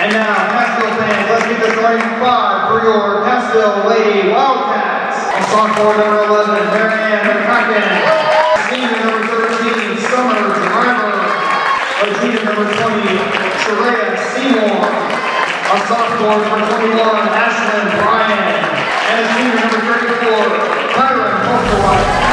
And now, Cassville fans, let's get the starting five for your Cassville Lady Wildcats. On sophomore number 11, Marianne McCracken. Senior number 13, Summer Driver. A junior number 20, Sheraya Seymour. A sophomore number 21, Ashlyn Bryan. And a senior number 34, Kyron Holtowite.